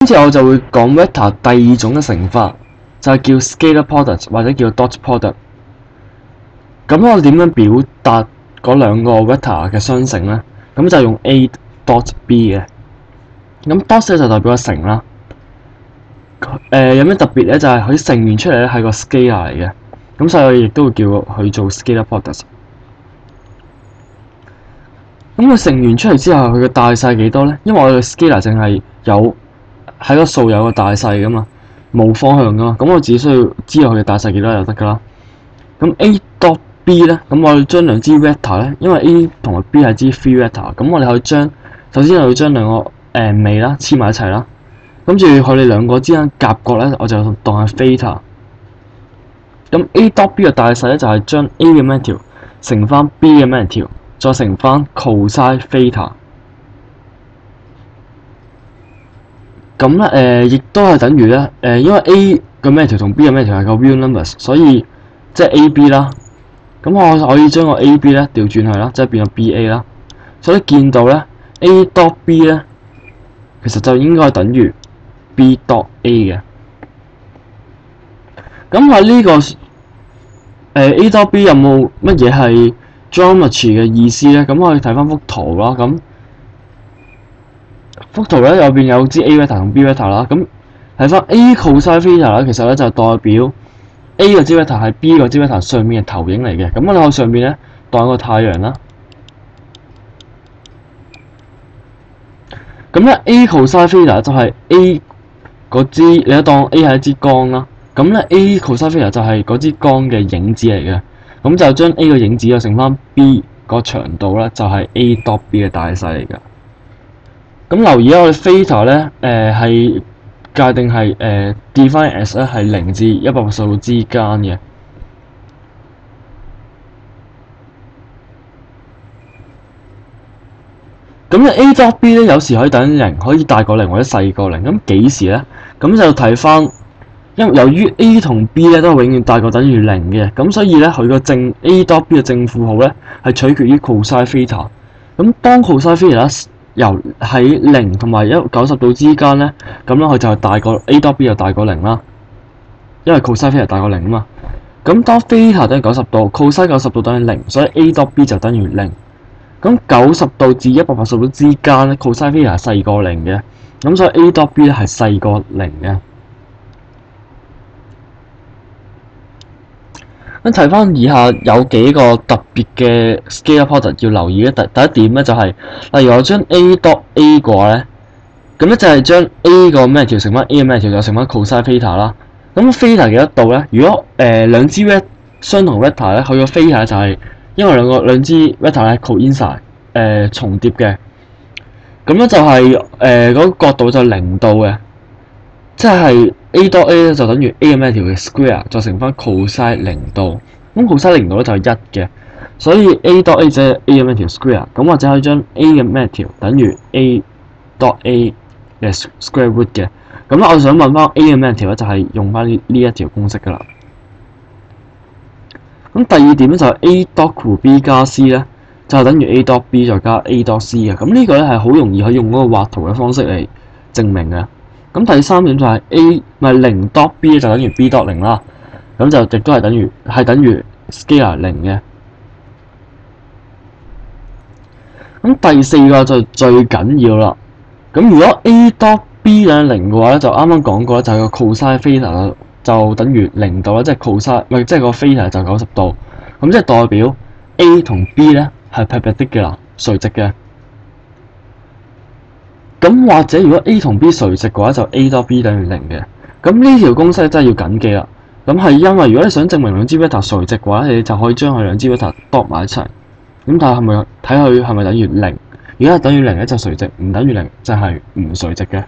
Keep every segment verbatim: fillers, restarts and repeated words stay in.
跟住我就會講 vector 第二種嘅乘法，就係叫 scalar product 或者叫 dot product。咁我點樣表達嗰兩個 vector 嘅相乘咧？咁就用 A dot B 嘅。咁 dot 咧就代表個乘啦。誒、呃、有咩特別咧？就係佢乘完出嚟咧係個 scalar 嚟嘅。咁所以我亦都會叫佢做 scalar product。咁佢乘完出嚟之後，佢嘅大細幾多咧？因為我嘅 scalar 淨係有喺個數有個大細噶嘛，冇方向噶嘛。咁我只需要知道佢嘅大細幾多就得噶啦。咁 A dot B 咧，咁我哋將兩支 vector 咧，因為 A 同埋 B 係支 free vector，咁我哋可以將首先我要將兩個誒、呃、尾啦黐埋一齊啦，跟住佢哋兩個之間夾角咧，我就當係 theta。咁 A dot B 嘅大細咧就係、是、將 A 嘅 magnitude 乘翻 B 嘅 magnitude，再乘翻 cosine theta。咁咧誒，亦都係等於咧誒，因為 A 嘅 magnitude 同 B 嘅 magnitude 係個 real numbers，所以即係 A B 啦。咁我可以將個 A B 咧調轉去啦，即係變咗 B A 啦。所以見到咧 A dot B 咧，其實就應該係等於 B dot A 嘅。咁喺呢個誒、呃、A dot B 有冇乜嘢係 geometry 嘅意思咧？咁可以睇翻幅圖啦。咁幅圖咧右邊有支 A vector 同 B vector 啦。咁睇翻 A cosine theta 啦，其實咧就代表 A 個支 vector 係 B 個支 vector 上面嘅投影嚟嘅。咁我哋喺上面咧當個太陽啦。咁咧 A cosine theta 就係 A 嗰支，你都當 A 係一支光啦。咁咧 A cosine theta 就係嗰支光嘅影子嚟嘅。咁就將 A 個影子又乘翻 B 個長度咧，就係、是、A dot B 嘅大細嚟㗎。咁留意我哋 theta 咧，誒係界定係誒 define as 咧係零至一百八十度之間嘅。咁咧 A dot B 咧有時可以等於零，可以大過零或者細過零。咁幾時咧？咁就睇翻，因為由於 A 同 B 咧都係永遠大過等於零嘅，咁所以咧佢個正 A dot B 嘅正負號咧係取決於 cosine theta。咁當 cosine theta由喺零同埋一九十度之間咧，咁咧佢就係大過 A dot B 就大過零啦，因為 cosine theta 大過零啊嘛。咁當 theta 等於九十度 ，cosine 九十度等於零，所以 A dot B 就等於零。咁九十度至一百八十度之間咧 ，cosine theta 係細過零嘅，咁所以 A dot B 咧係細過零嘅。咁睇翻以下有幾個特別嘅 scalar product 要留意嘅。第第一點咧就係、是，例如我將 A dot A 嘅話咧，咁咧就係將 A 個咩條乘翻 A 嘅咩條就乘翻 cosine theta 啦。咁 theta 幾多度咧？如果誒、呃、兩支 vector 相同 vector 咧，佢個 theta 就係、是、因為兩個兩支 vector 咧 coincide 誒重疊嘅，咁咧就係誒嗰個角度就零度嘅，即係 A dot A 咧就等於 A 嘅咩條嘅 square 再乘翻 cosine 零度，咁 cosine 零度咧就係一嘅，所以 A dot A 即係 A 嘅咩條 square， 咁或者可以將 A 嘅咩條等於 A dot A 嘅 square root 嘅，咁咧我想問翻 A 嘅咩條咧就係用翻呢呢一條公式噶啦。咁第二點咧就係 A dot equal B 加 C 咧，就係等於 A dot B 再加 A dot C 嘅。咁呢個咧係好容易可以用嗰個畫圖嘅方式嚟證明嘅。咁第三點就係 A 咪零 dot B 就等於 B dot 零啦。咁就亦都係等於係等於 scalar 零嘅。咁第四個就最緊要啦。咁如果 A dot B 等於零嘅話咧，就啱啱講過啦，就係個 cosine theta 就等於零度啦，即係 cosine 唔係即係個 theta 就九十度。咁即係代表 A 同 B 咧係 perpendicular 垂直嘅。咁或者如果 A 同 B 垂直嘅話，就 A dot B 等於零嘅。咁呢條公式真係要緊記啦。咁係因為如果你想證明兩支 vector 垂直嘅話，你就可以將佢兩支 vector 度埋一齊。咁睇下係咪睇佢係咪等於零？如果係等於零咧就垂直，唔等於零就係唔垂直嘅。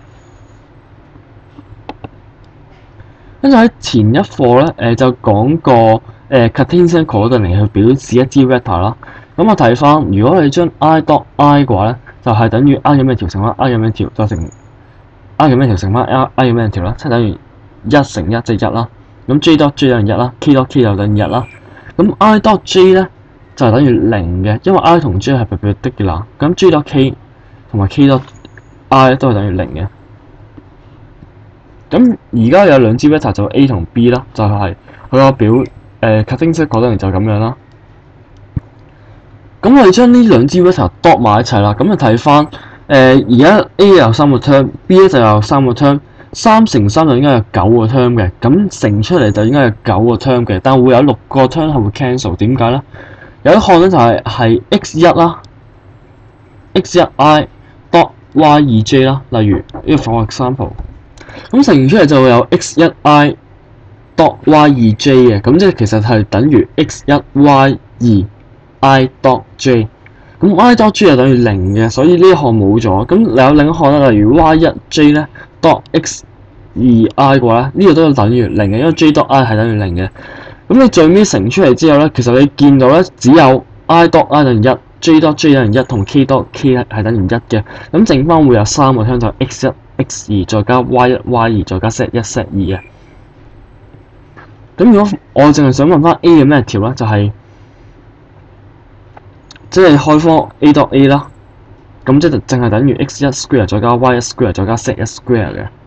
跟住喺前一課咧，誒、呃、就講過誒、呃、Cartesian coordinate 去表示一支 vector 啦。咁我睇翻，如果你將 I dot I 嘅話咧，就係、是、等於 I 嘅咩條乘翻 I 嘅咩條，再乘 I 嘅咩條乘翻 I I 嘅咩條啦，即係等於一乘一即係一啦。咁 J dot J 等於一啦 ，K dot K 就等於一啦。咁 I dot J 咧就係、是、等於零嘅，因為 I 同 J 係 perpendicular。咁 J dot K 同埋 K dot I 都係等於零嘅。 咁而家有兩支 vector 就 A 同 B 啦，就係佢個表誒 cutting set coordinate就咁樣啦。咁我哋將呢兩支 vector dot 埋一齊啦，咁就睇翻誒而家 A 有三個 term，B 咧就有三個 term， 三乘三就應該有九個 term 嘅，咁乘出嚟就應該有九個 term 嘅，但會有六個 term 係會 cancel，點解咧？有一項咧就係係 x 一啦 ，x 一 i dot y 二 j 啦，例如呢個 for example， 咁乘出嚟就會有 x 一 i dot y 二 j 嘅，咁即係其實係等於 x 一 y 二 i dot j， 咁 i dot j 係等於零嘅，所以呢一項冇咗。咁你有另一項咧，例如 y 一 j 咧 dot x 二 i 嘅話咧，呢個都係等於零嘅，因為 j dot i 係等於零嘅。咁你最尾乘出嚟之後咧，其實你見到咧只有 i dot i 等於一 ，j dot j 等於一，同 k dot k 係等於一嘅。咁剩翻會有三個聽就 x 一、x 二再加 y 一、y 二再加 z 一、z 二嘅。咁如果我淨係想問翻 A 嘅咩條咧，就係即係開方 A dot A 啦，咁即係淨係等於 x 一 square 再加 y 一 square 再加 z 一 square 嘅。